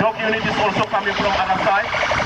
Dog unit is also coming from other side.